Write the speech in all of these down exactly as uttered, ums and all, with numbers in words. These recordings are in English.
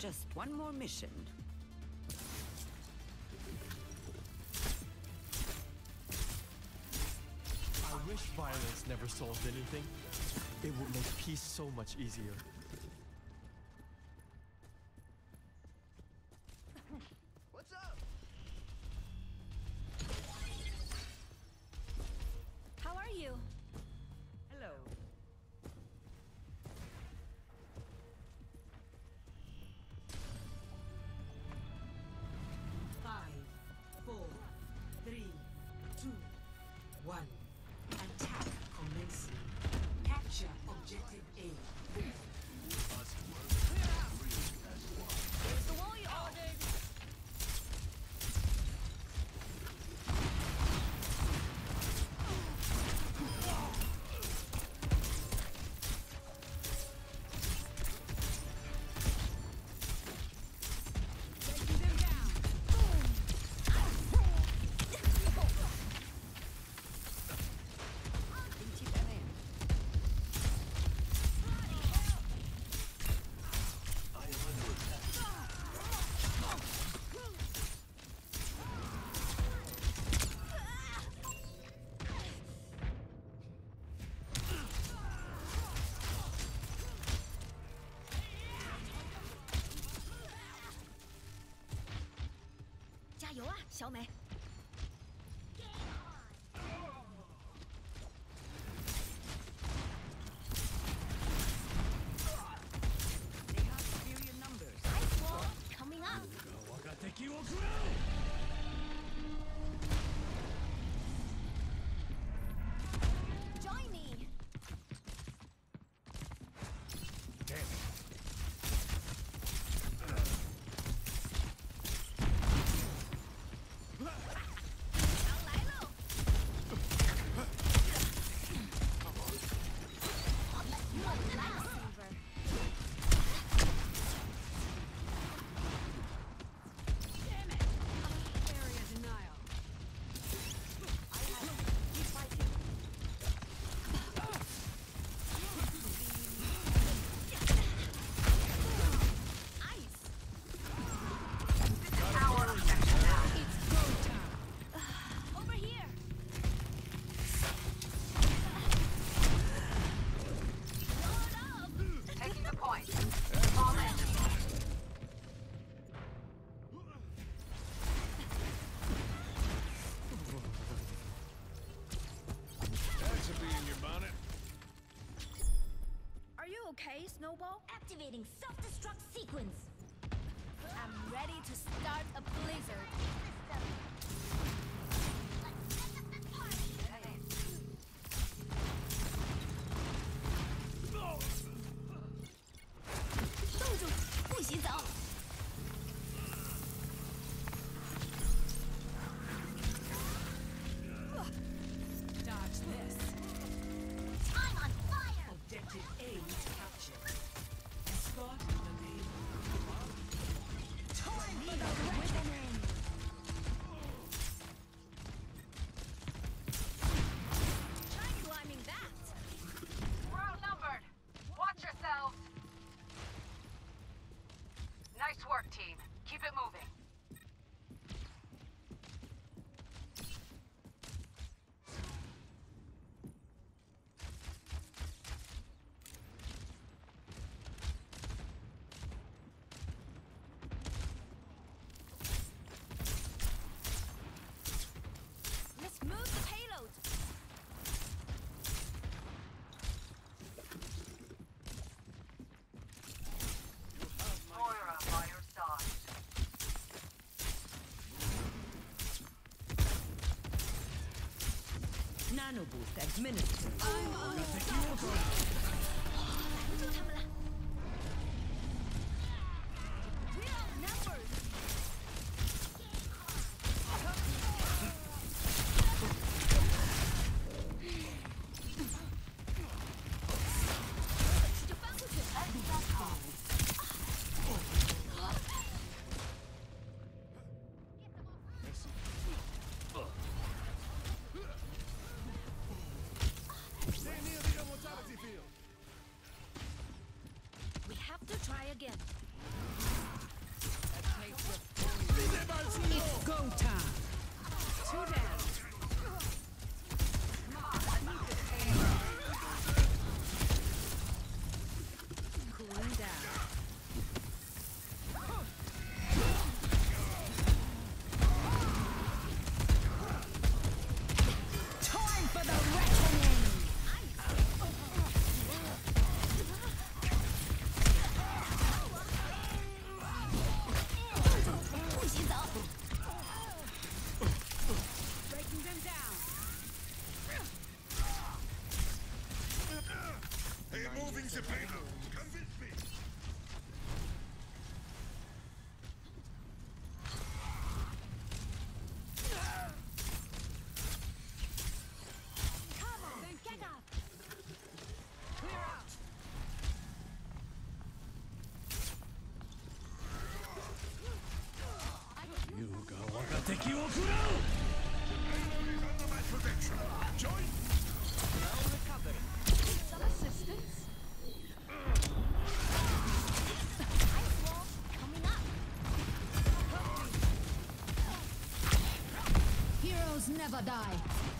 Just one more mission. I wish violence never solved anything. It would make peace so much easier. What's up? How are you? Hello. Five, four, three, two, one. Attack commencing. Capture objective A. Here's the wall you ordered. Taking them down. Boom! 加油啊，小美！ They have superior numbers. Ice wall coming up. Join me. Area denial. Over here. Load up. Taking the point. Fall in. That should be in your bonnet. Are you okay, Snowball? Activating self-destruct sequence. I'm ready to start a blizzard. Dodge this. I'm on fire! Objective A is captured. Escort the name. Try climbing that. We're outnumbered. Watch yourselves. Nice work, team. Keep it moving. Let's move the payload. Moira by your side. Nano boost administered. 拦住他们了。We're outnumbered. Stay near the Anticipator, convince me. Come on, get up. Clear out. He's under my protection. Join. Well recovered. Some assistance. Ice wall coming up. Heroes never die.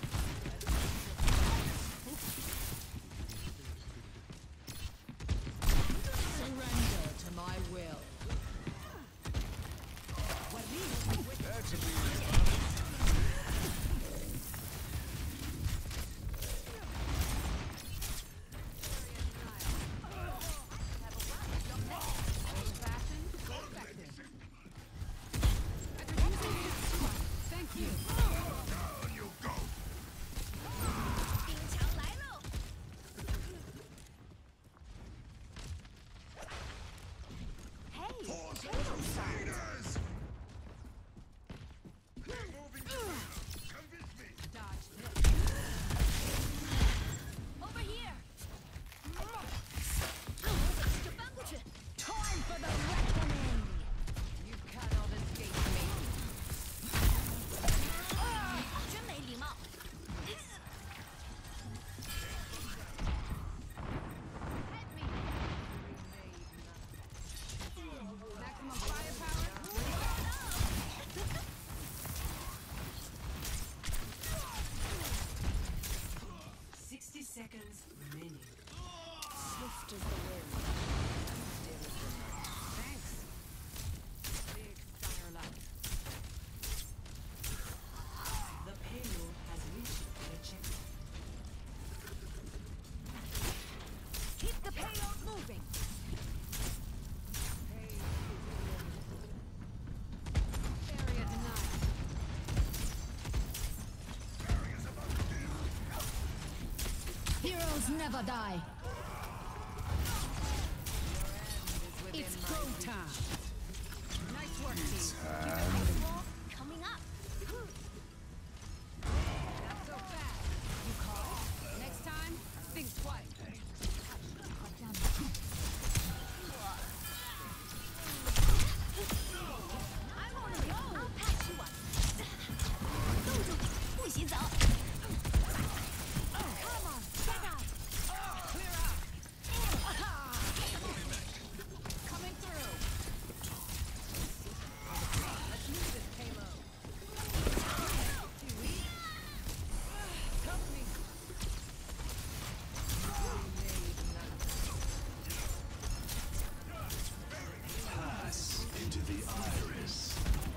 Surrender to my will. That should be in your bonnet. Thank you. Down you go. 兵强来喽 Hey, Force wait a second. Raiders. Moving fast. Convince me. Dodge this. Over here. Time for the reckoning. You cannot escape me. 真没礼貌。 Maximum firepower. Sixty seconds remaining. Swift as the wind. Still as the night. Thanks. Big firelight. The payload has reached the checkpoint. Keep the payload moving. Area denied. Heroes never die. It's go time. Nice work, team. Ice wall coming up. Not so fast. You call it? Next time, think twice. I'm on it. I'll patch you up. 冻住，不许走。Come on, get out. Clear out. Coming through. Let's move this payload. Too weak. Help me. Pass into the iris.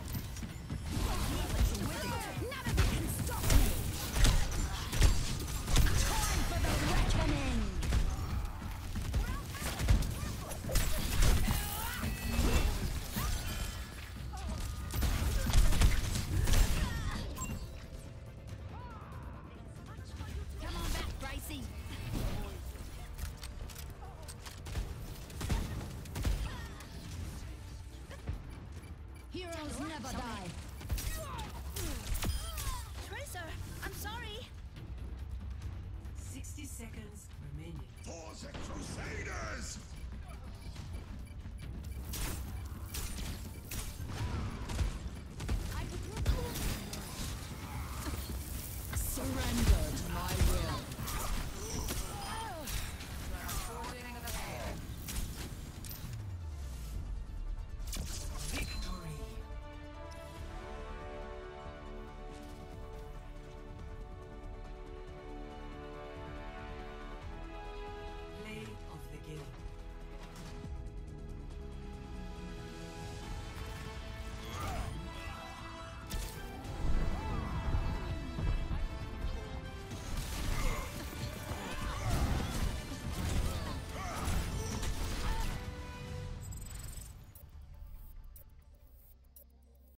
None of you can stop me. Time for the reckoning. Come on back, Gracie. Heroes never die. Tracer, I'm sorry. Sixty seconds